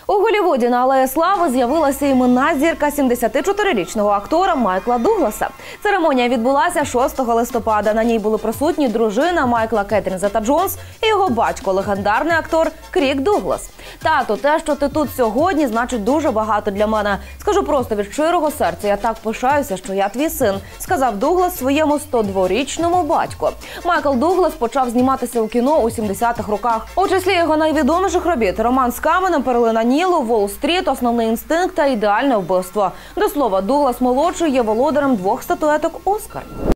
У Голлівуді на Алеї Слави з'явилася іменна зірка 74-річного актора Майкла Дугласа. Церемонія відбулася 6 листопада. На ній були присутні дружина Майкла Кетрін Зета-Джонс і його батько, легендарний актор Крік Дуглас. «Тату, те, що ти тут сьогодні, значить дуже багато для мене. Скажу просто від щирого серця, я так пишаюся, що я твій син», – сказав Дуглас своєму 102-річному батьку. Майкл Дуглас почав зніматися у кіно у 70-х роках. У числі його найвідоміших робіт – «Роман з каменем», «Перлина Нілу», «Уолл-стріт», «Основний інстинкт» та «Ідеальне вбивство». До слова, Дуглас-молодший є володарем 2 статуеток «Оскар».